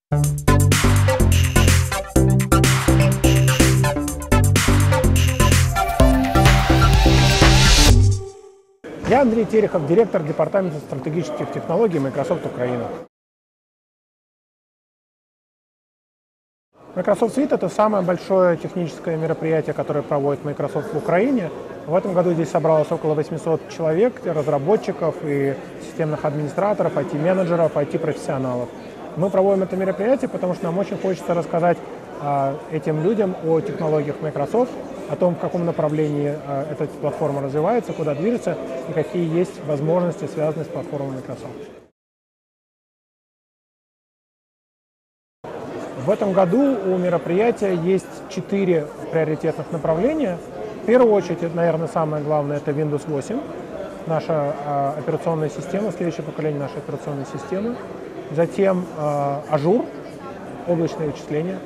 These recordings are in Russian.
Я Андрей Терехов, директор департамента стратегических технологий Microsoft Украина. Microsoft Suite — это самое большое техническое мероприятие, которое проводит Microsoft в Украине. В этом году здесь собралось около 800 человек, разработчиков и системных администраторов, IT-менеджеров, IT-профессионалов. Мы проводим это мероприятие, потому что нам очень хочется рассказать этим людям о технологиях Microsoft, о том, в каком направлении эта платформа развивается, куда движется и какие есть возможности, связанные с платформой Microsoft. В этом году у мероприятия есть 4 приоритетных направления. В первую очередь, это, наверное, самое главное, это Windows 8, наша операционная система, следующее поколение нашей операционной системы. Затем Azure, облачное вычисление.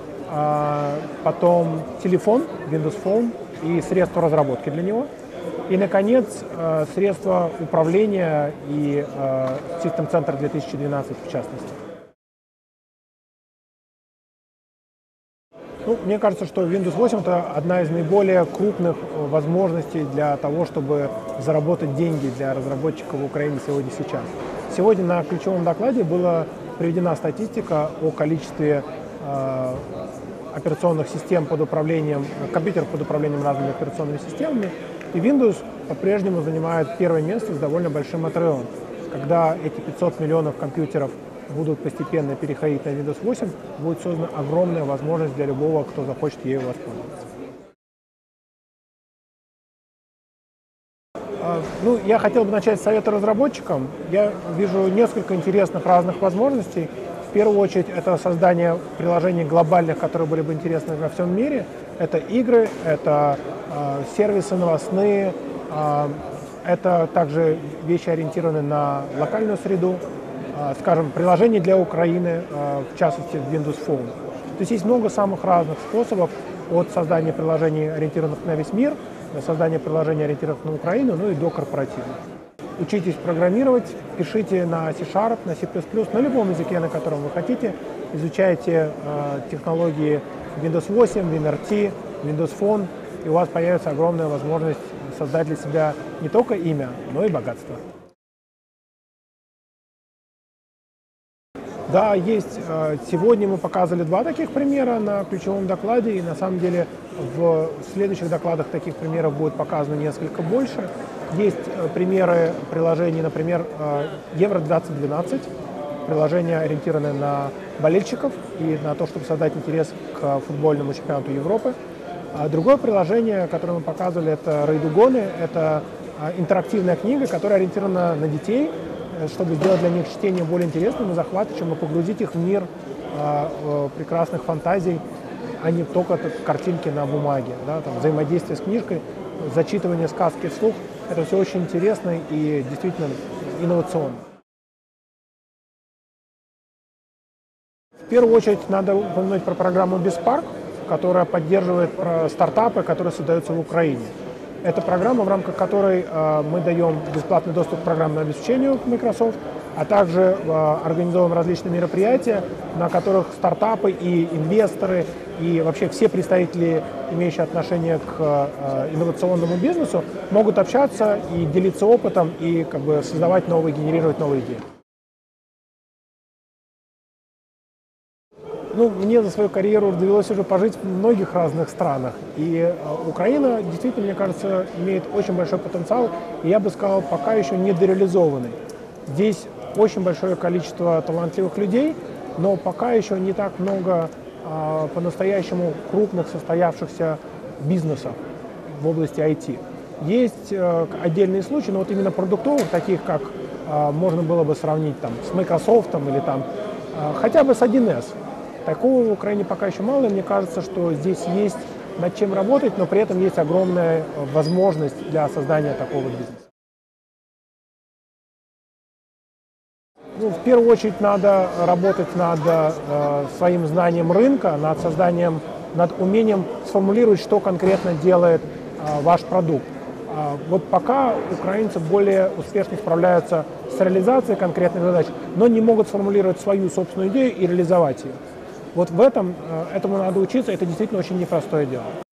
Потом телефон, Windows Phone и средства разработки для него. И, наконец, средства управления и System Center 2012 в частности. Мне кажется, что Windows 8 — это одна из наиболее крупных возможностей для того, чтобы заработать деньги для разработчиков в Украине сегодня-сейчас. Сегодня на ключевом докладе была приведена статистика о количестве операционных систем под управлением, компьютеров под управлением разными операционными системами, и Windows по-прежнему занимает первое место с довольно большим отрывом. Когда эти 500 миллионов компьютеров будут постепенно переходить на Windows 8, будет создана огромная возможность для любого, кто захочет ею воспользоваться. Я хотел бы начать с совета разработчикам. Я вижу несколько интересных разных возможностей. В первую очередь, это создание приложений глобальных, которые были бы интересны во всем мире. Это игры, это сервисы новостные, это также вещи, ориентированные на локальную среду, скажем, приложения для Украины, в частности, Windows Phone. То есть есть много самых разных способов от создания приложений, ориентированных на весь мир, до создания приложений, ориентированных на Украину, ну и до корпоративных. Учитесь программировать, пишите на C#, на C++, на любом языке, на котором вы хотите. Изучайте технологии Windows 8, WinRT, Windows Phone, и у вас появится огромная возможность создать для себя не только имя, но и богатство. Да, есть. Сегодня мы показывали 2 таких примера на ключевом докладе, и на самом деле в следующих докладах таких примеров будет показано несколько больше. Есть примеры приложений, например, Евро 2012, приложение, ориентированное на болельщиков и на то, чтобы создать интерес к футбольному чемпионату Европы. Другое приложение, которое мы показывали, это Рейдугоны, это интерактивная книга, которая ориентирована на детей, чтобы сделать для них чтение более интересным и захватывающим, и погрузить их в мир прекрасных фантазий, а не только картинки на бумаге. Да, там, взаимодействие с книжкой, зачитывание сказки вслух — это все очень интересно и действительно инновационно. В первую очередь надо упомянуть про программу BizSpark, которая поддерживает стартапы, которые создаются в Украине. Это программа, в рамках которой мы даем бесплатный доступ к программному обеспечению Microsoft, а также организовываем различные мероприятия, на которых стартапы и инвесторы, и вообще все представители, имеющие отношение к инновационному бизнесу, могут общаться и делиться опытом, и создавать новые, генерировать новые идеи. Мне за свою карьеру довелось уже пожить в многих разных странах, и Украина действительно, мне кажется, имеет очень большой потенциал, и я бы сказал, пока еще недореализованный. Здесь очень большое количество талантливых людей, но пока еще не так много по-настоящему крупных состоявшихся бизнесов в области IT. Есть отдельные случаи, но вот именно продуктовых, таких как можно было бы сравнить с Microsoft или хотя бы с 1С. Такого в Украине пока еще мало, и мне кажется, что здесь есть над чем работать, но при этом есть огромная возможность для создания такого бизнеса. В первую очередь надо работать над своим знанием рынка, над умением сформулировать, что конкретно делает ваш продукт. Вот пока украинцы более успешно справляются с реализацией конкретных задач, но не могут сформулировать свою собственную идею и реализовать ее. Вот в этом, этому надо учиться, это действительно очень непростое дело.